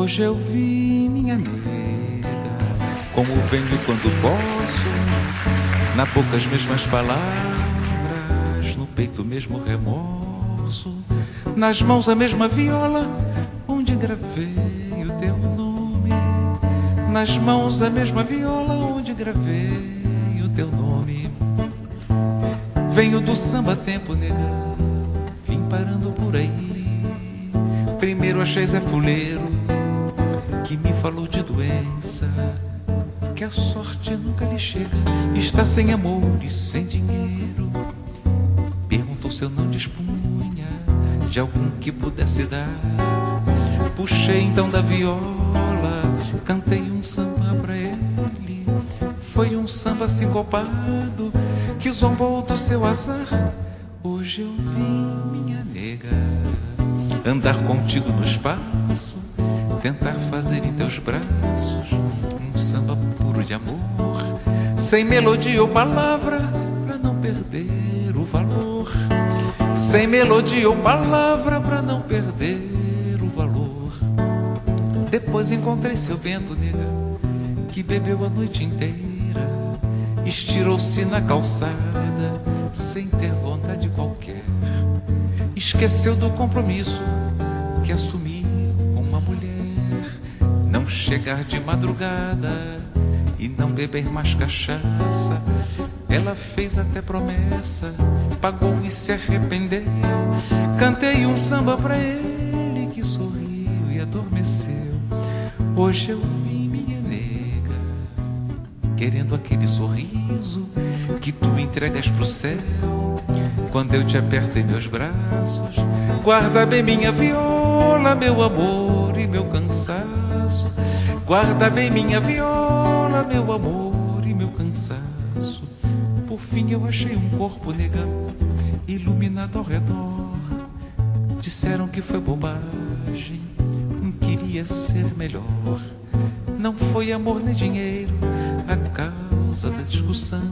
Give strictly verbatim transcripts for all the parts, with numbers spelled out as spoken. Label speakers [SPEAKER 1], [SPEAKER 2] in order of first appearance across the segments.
[SPEAKER 1] Hoje eu vi minha nega, como venho quando posso, na boca as mesmas palavras, no peito o mesmo remorso, nas mãos a mesma viola, onde gravei o teu nome. Nas mãos a mesma viola, onde gravei o teu nome. Venho do samba tempo, nega, vim parando por aí. Primeiro achei Zé Fuleiro, que me falou de doença, que a sorte nunca lhe chega, está sem amor e sem dinheiro. Perguntou se eu não dispunha de algum que pudesse dar. Puxei então da viola, cantei um samba pra ele. Foi um samba sincopado que zombou do seu azar. Hoje eu vim, minha nega, andar contigo no espaço, tentar fazer em teus braços um samba puro de amor, sem melodia ou palavra, pra não perder o valor. Sem melodia ou palavra, pra não perder o valor. Depois encontrei seu Bento, nega, que bebeu a noite inteira, estirou-se na calçada sem ter vontade qualquer. Esqueceu do compromisso que assumiu com uma mulher, não chegar de madrugada e não beber mais cachaça. Ela fez até promessa, pagou e se arrependeu. Cantei um samba pra ele que sorriu e adormeceu. Hoje eu vi minha nega, querendo aquele sorriso que tu entregas pro céu quando eu te aperto em meus braços. Guarda bem minha viola, meu amor e meu cansaço. Guarda bem minha viola, meu amor e meu cansaço. Por fim eu achei um corpo, nega, iluminado ao redor. Disseram que foi bobagem, queria ser melhor. Não foi amor nem dinheiro a causa da discussão,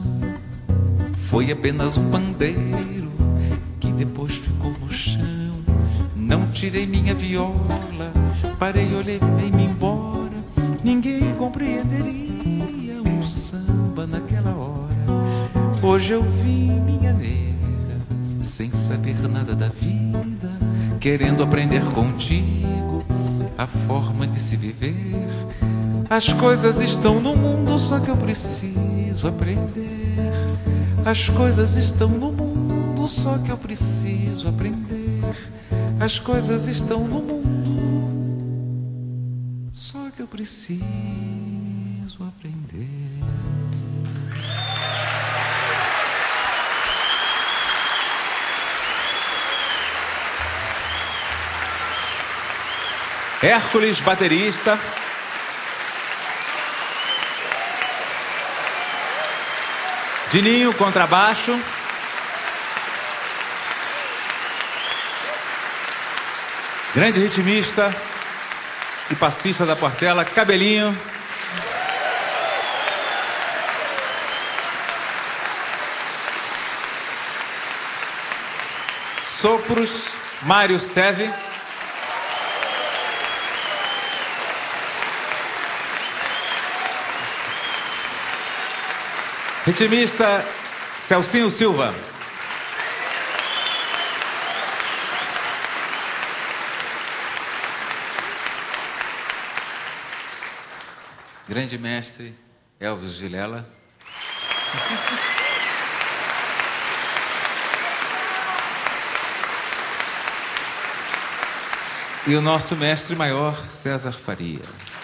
[SPEAKER 1] foi apenas um pandeiro que depois ficou no chão. Não tirei minha viola, parei, olhei e vim-me embora. Ninguém compreenderia um samba naquela hora. Hoje eu vim, minha nega, sem saber nada da vida, querendo aprender contigo a forma de se viver. As coisas estão no mundo, só que eu preciso aprender. As coisas estão no mundo, só que eu preciso aprender. As coisas estão no mundo, só que eu preciso aprender.
[SPEAKER 2] Hércules, baterista. Dininho, contrabaixo. Grande ritmista e passista da Portela, Cabelinho. Sopros, Mário Seve. Ritmista, Celcinho Silva. Grande mestre, Elvis Vilela. E o nosso mestre maior, César Faria.